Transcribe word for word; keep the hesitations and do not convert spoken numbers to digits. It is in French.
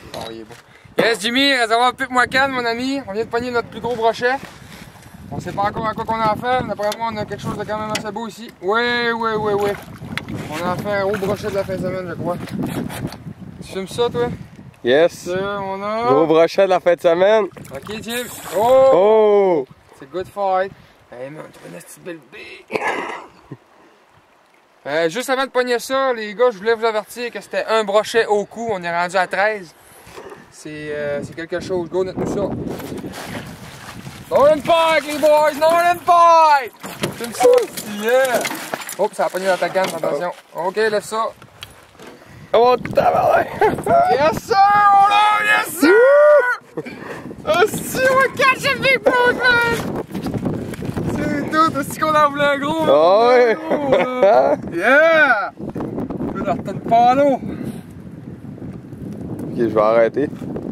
Oh, il est beau. Yes, Jimmy, réservoir Pipe Moicane, mon ami. On vient de pogner notre plus gros brochet. On sait pas encore à quoi qu'on a affaire. D'après moi, on a quelque chose de quand même assez beau ici. Oui, oui, oui, oui. On a affaire au brochet de la fin de semaine, je crois. Tu filmes ça, toi? Yes. Ça, on a... Gros brochet de la fin de semaine. Ok, Jim. Oh! Oh! C'est good fight. Hey, man, t'as une petite belle bille. Euh, juste avant de pogner ça, les gars, je voulais vous avertir que c'était un brochet au cou. On est rendu à treize. C'est euh, quelque chose. Go, note-nous ça. Northern Pike, les boys! Northern Pike! C'est ça, yeah! Oups, ça a pogné dans ta canne, attention. Ok, lève ça. Oh, tabarnak! Yes, sir! Oh là, yes, sir! Oh, si, on va catch a big boat, man! C'est tout, aussi qu'on en voulait un gros! Oh, ouais! Gros, yeah! Je vais leur tenir pas à l'eau! Ok, je vais arrêter.